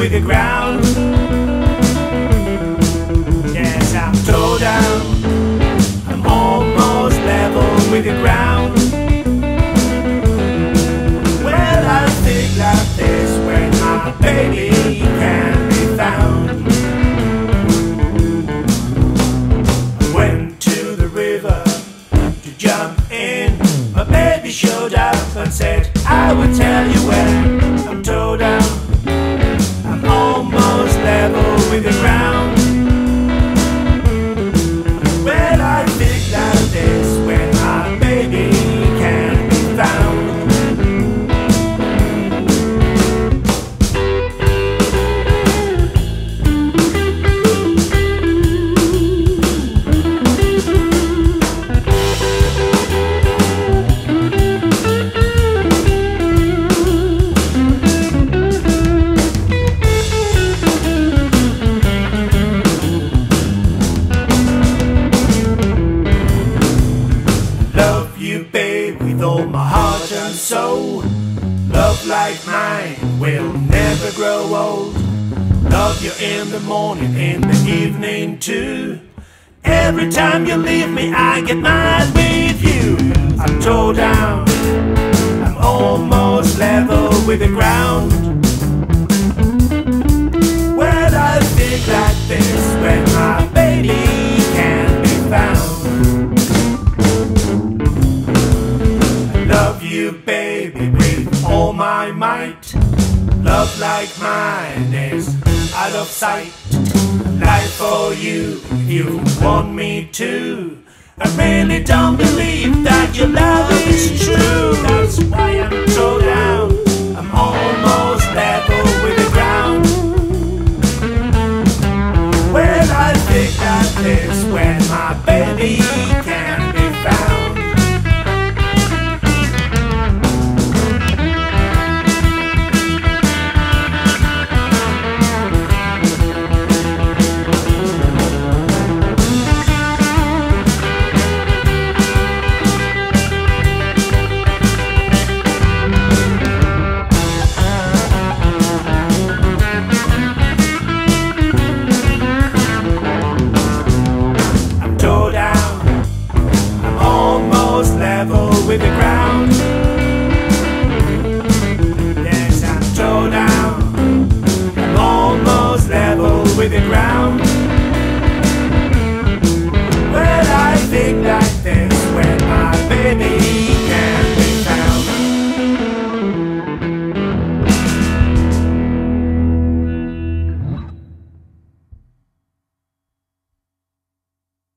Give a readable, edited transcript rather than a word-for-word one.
with the ground. Yes, I'm toe down, I'm almost level with the ground. Well, I think like this when my baby can be found. I went to the river to jump in. My baby showed up and said, I will tell you when. I'm toe down, I'm almost level with the ground. Well, I think like this when my baby can be found. With all my heart and soul, love like mine will never grow old. Love you in the morning, in the evening too. Every time you leave me, I get mad with you. I'm toe down, I'm almost level with the ground. Well, I think like this when my baby can be found. Love you, baby, with all my might. Love like mine is out of sight. Life for you, you want me to. I really don't believe that your love is true. That's why I'm toe down, I'm almost level with the ground. Well, I think that is when my baby